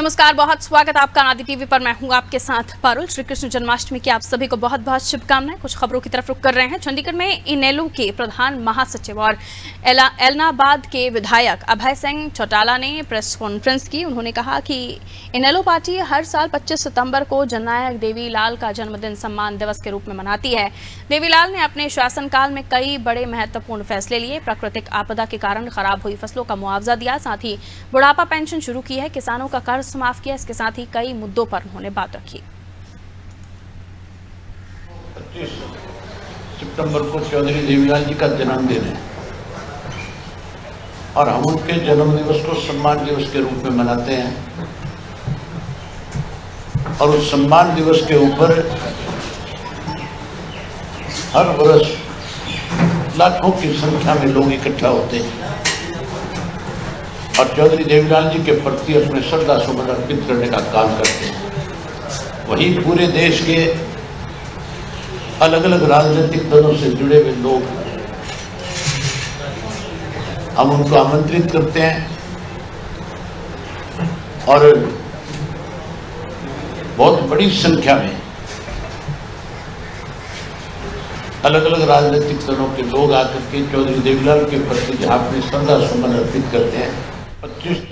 नमस्कार, बहुत स्वागत आपका आदि टीवी पर। मैं हूं आपके साथ पारुल। श्री कृष्ण जन्माष्टमी की आप सभी को बहुत बहुत शुभकामनाएं। कुछ खबरों की तरफ रुख कर रहे हैं। चंडीगढ़ में इनेलो के प्रधान महासचिव और एलनाबाद के विधायक अभय सिंह चौटाला ने प्रेस कॉन्फ्रेंस की। उन्होंने कहा कि इनेलो पार्टी हर साल 25 सितंबर को जननायक देवीलाल का जन्मदिन सम्मान दिवस के रूप में मनाती है। देवीलाल ने अपने शासनकाल में कई बड़े महत्वपूर्ण फैसले लिए। प्राकृतिक आपदा के कारण खराब हुई फसलों का मुआवजा दिया, साथ ही बुढ़ापा पेंशन शुरू की है, किसानों का कर्ज माफ किया। इसके साथ ही कई मुद्दों पर उन्होंने बात रखी। 25 सितंबर को चौधरी देवीलाल जी का जन्मदिन है और हम उनके जन्म दिवस को सम्मान दिवस के रूप में मनाते हैं। और उस सम्मान दिवस के ऊपर हर वर्ष लाखों की संख्या में लोग इकट्ठा होते हैं और चौधरी देवीलाल जी के प्रति अपने श्रद्धा सुमन अर्पित करने का काम करते हैं। वही पूरे देश के अलग अलग राजनीतिक दलों से जुड़े हुए लोग, हम उनको आमंत्रित करते हैं और बहुत बड़ी संख्या में अलग अलग राजनीतिक दलों के लोग आकर के चौधरी देवीलाल के प्रति जहाँ अपनी श्रद्धा सुमन अर्पित करते हैं। 25